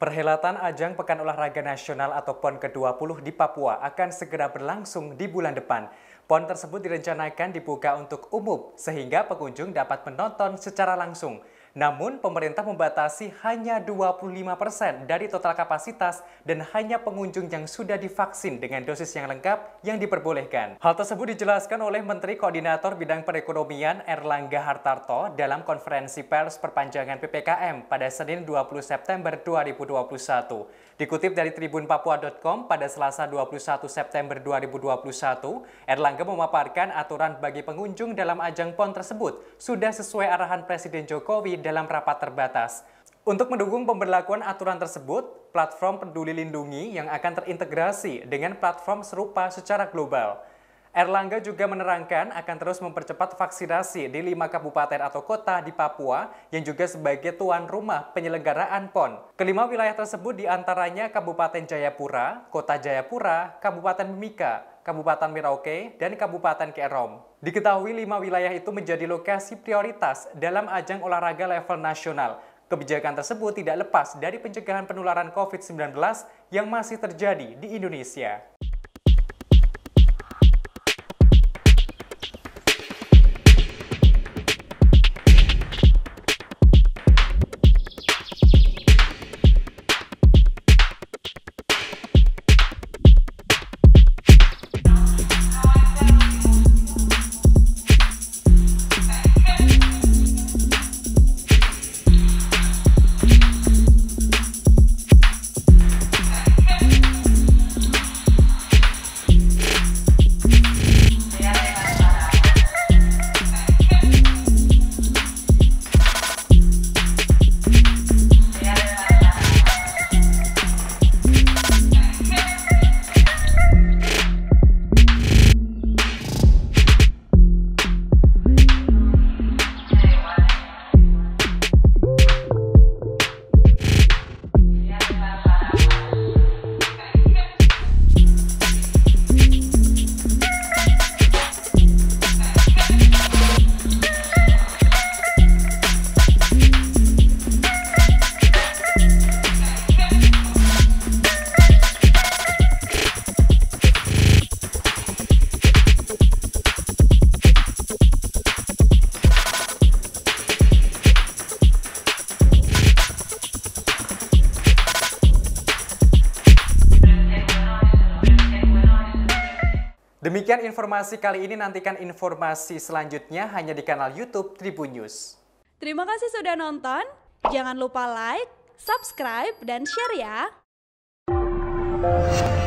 Perhelatan ajang Pekan Olahraga Nasional atau PON ke-20 di Papua akan segera berlangsung di bulan depan. PON tersebut direncanakan dibuka untuk umum sehingga pengunjung dapat menonton secara langsung. Namun, pemerintah membatasi hanya 25% dari total kapasitas dan hanya pengunjung yang sudah divaksin dengan dosis yang lengkap yang diperbolehkan. Hal tersebut dijelaskan oleh Menteri Koordinator Bidang Perekonomian Erlangga Hartarto dalam konferensi pers perpanjangan PPKM pada Senin 20 September 2021. Dikutip dari tribunpapua.com pada Selasa 21 September 2021, Erlangga memaparkan aturan bagi pengunjung dalam ajang PON tersebut sudah sesuai arahan Presiden Jokowi dalam rapat terbatas. Untuk mendukung pemberlakuan aturan tersebut, platform Peduli Lindungi yang akan terintegrasi dengan platform serupa secara global. Erlangga juga menerangkan akan terus mempercepat vaksinasi di 5 kabupaten atau kota di Papua yang juga sebagai tuan rumah penyelenggaraan PON. Kelima wilayah tersebut diantaranya Kabupaten Jayapura, Kota Jayapura, Kabupaten Mimika, Kabupaten Merauke, dan Kabupaten Kerom. Diketahui 5 wilayah itu menjadi lokasi prioritas dalam ajang olahraga level nasional. Kebijakan tersebut tidak lepas dari pencegahan penularan COVID-19 yang masih terjadi di Indonesia. Demikian informasi kali ini, nantikan informasi selanjutnya hanya di kanal YouTube Tribun News. Terima kasih sudah nonton, jangan lupa like, subscribe, dan share ya!